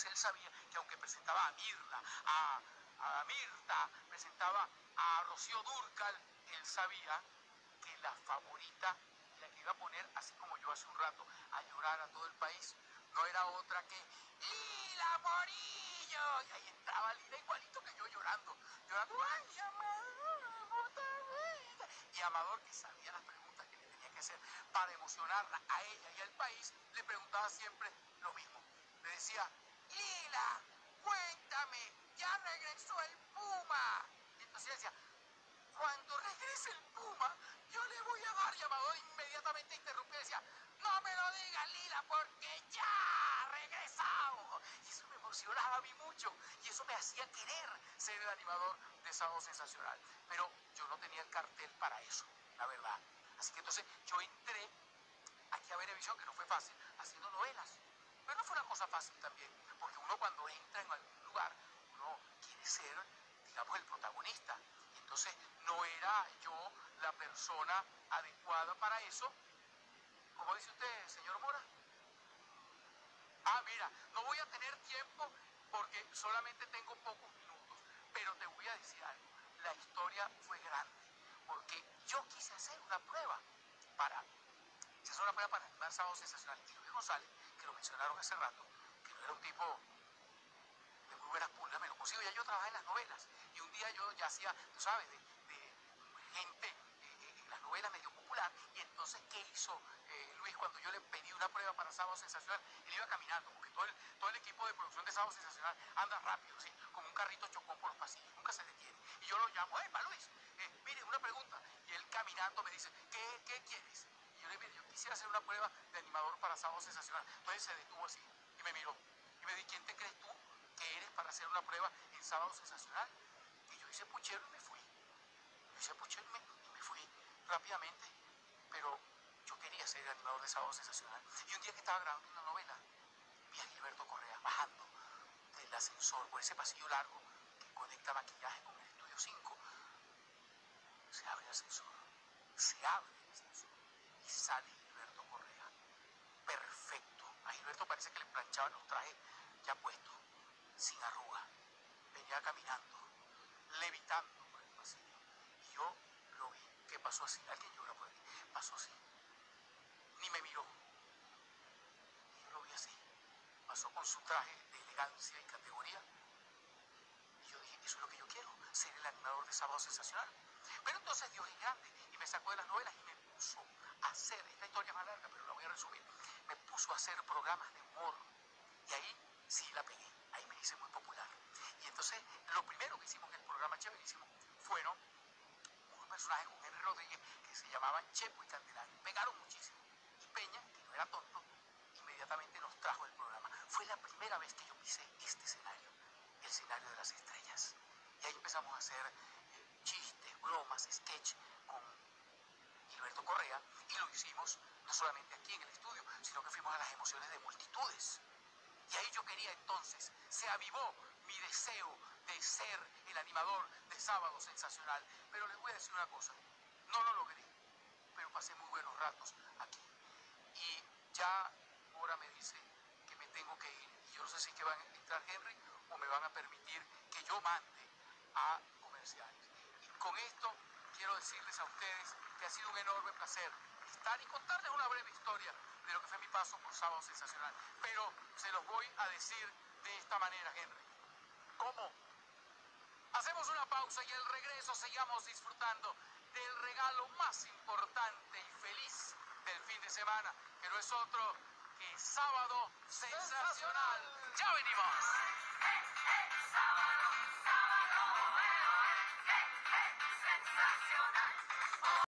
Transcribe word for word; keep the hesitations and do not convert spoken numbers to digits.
Entonces él sabía que aunque presentaba a Mirla, a, a Mirta, presentaba a Rocío Dúrcal, él sabía que la favorita, la que iba a poner, así como yo hace un rato, a llorar a todo el país, no era otra que Lila Morillo. Y ahí entraba Lila igualito que yo llorando, llorando, ay, Amador, otra vez. Y Amador, que sabía las preguntas que le tenía que hacer para emocionarla a ella y al país, le preguntaba siempre lo mismo. Le decía, Lila, cuéntame, ya regresó el Puma. Y entonces ella decía, cuando regrese el Puma, yo le voy a dar. Y Amador inmediatamente interrumpía y decía, no me lo digas, Lila, porque ya ha regresado. Y eso me emocionaba a mí mucho. Y eso me hacía querer ser el animador de Sábado Sensacional. Pero yo no tenía el cartel para eso, la verdad. Así que entonces yo entré aquí a Venevisión, que no fue fácil, haciendo novelas. Pero no fue una cosa fácil también, porque uno cuando entra en algún lugar, uno quiere ser, digamos, el protagonista. Y entonces no era yo la persona adecuada para eso. ¿Cómo dice usted, señor Mora? Ah, mira, no voy a tener tiempo porque solamente tengo pocos minutos, pero te voy a decir algo. La historia fue grande, porque yo quise hacer una prueba para, quise hacer una prueba para animar Sábado Sensacional. Y Luis González, que lo mencionaron hace rato, que no era un tipo de muy buenas pulgas, me lo consigo. Ya yo trabajaba en las novelas, y un día yo ya hacía, tú sabes, de, de gente eh, en las novelas medio popular. Y entonces, ¿qué hizo eh, Luis cuando yo le pedí una prueba para Sábado Sensacional? Él iba caminando, porque todo el, todo el equipo de producción de Sábado Sensacional anda rápido, ¿sí? Como un carrito chocón por los pasillos, nunca se detiene. Y yo lo llamo, ¡eh, pa Luis! Eh, mire, una pregunta. Y él caminando me dice, ¿qué, qué quieres? Y yo le dije, yo quisiera hacer una prueba de animador para Sábado Sensacional. Entonces se detuvo así y me miró. Y me dijo, ¿quién te crees tú que eres para hacer una prueba en Sábado Sensacional? Y yo hice puchero y me fui. Yo hice puchero y me, y me fui rápidamente. Pero yo quería ser el animador de Sábado Sensacional. Y un día que estaba grabando una novela, vi a Gilberto Correa bajando del ascensor por ese pasillo largo que conecta maquillaje con el estudio cinco. Se abre el ascensor, se abre el ascensor y sale Gilberto Correa. Perfecto. A Gilberto parece que le planchaban los trajes ya puestos, sin arruga. Venía caminando, levitando por el pasillo. Y yo lo vi, que pasó así. Alguien llora por aquí. Pasó así. Ni me miró. Y yo lo vi así. Pasó con su traje de elegancia y categoría. Y yo dije, eso es lo que yo quiero, ser el animador de Sábado Sensacional. Pero entonces Dios es grande y me sacó de las novelas y me puso a hacer, esta historia es más larga, pero la voy a resumir, me puso a hacer programas de humor. Y ahí sí la pegué, ahí me hice muy popular. Y entonces lo primero que hicimos en el programa Chéverísimo fueron unos personajes con Henry Rodríguez que se llamaban Chepo y Candelario. Pegaron muchísimo. Y Peña, que no era tonto, inmediatamente nos trajo el programa. Fue la primera vez que yo pisé este escenario, el escenario de las estrellas. Y ahí empezamos a hacer eh, chistes, bromas, sketch con Gilberto Correa, y lo hicimos no solamente aquí en el estudio, sino que fuimos a las emociones de multitudes. Y ahí yo quería entonces, se avivó mi deseo de ser el animador de Sábado Sensacional. Pero les voy a decir una cosa, no lo logré, pero pasé muy buenos ratos aquí. Y ya ahora me dice que me tengo que ir. Y yo no sé si es que van a entrar Henry o me van a permitir que yo mande a comerciales. Y con esto quiero decirles a ustedes que ha sido un enorme placer estar y contarles una breve historia de lo que fue mi paso por Sábado Sensacional. Pero se los voy a decir de esta manera, Henry. ¿Cómo? Hacemos una pausa y al regreso sigamos disfrutando del regalo más importante y feliz del fin de semana, que no es otro que Sábado Sensacional. ¡Ya venimos!